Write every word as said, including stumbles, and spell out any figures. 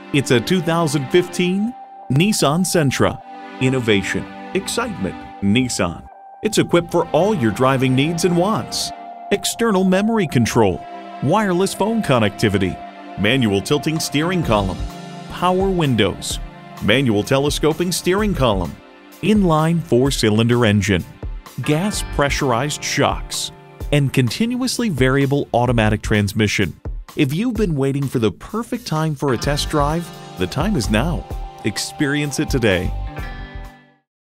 It's a two thousand fifteen Nissan Sentra. Innovation, excitement, Nissan. It's equipped for all your driving needs and wants. External memory control, wireless phone connectivity, manual tilting steering column, power windows, manual telescoping steering column, inline four-cylinder engine, gas pressurized shocks, and continuously variable automatic transmission. If you've been waiting for the perfect time for a test drive, the time is now. Experience it today.